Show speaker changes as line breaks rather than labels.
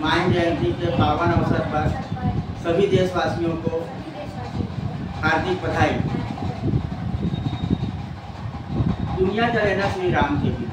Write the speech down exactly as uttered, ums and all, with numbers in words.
हनुमान जयंती के पावन अवसर पर सभी देशवासियों को हार्दिक बधाई। दुनिया जलेना श्री राम के पिता।